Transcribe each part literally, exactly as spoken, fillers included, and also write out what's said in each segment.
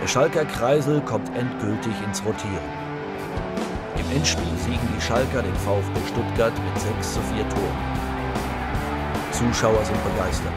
Schalker Kreisel kommt endgültig ins Rotieren. Im Endspiel siegen die Schalker den VfB Stuttgart mit sechs zu vier Toren. Zuschauer sind begeistert.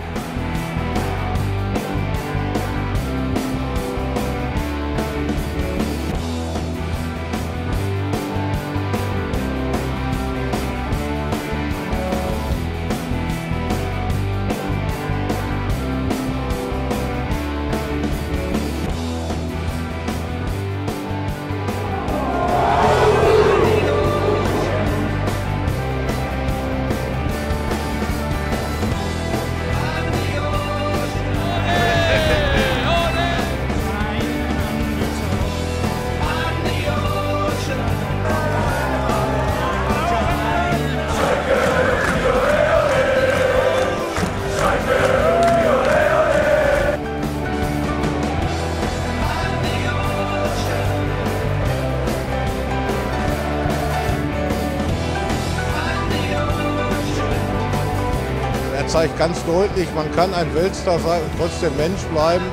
Er zeigt ganz deutlich, man kann ein Weltstar sein und trotzdem Mensch bleiben.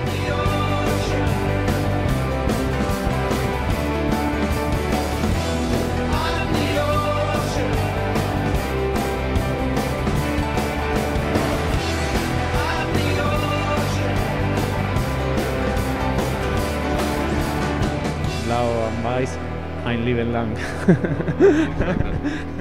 Blau und Weiß ein Leben lang.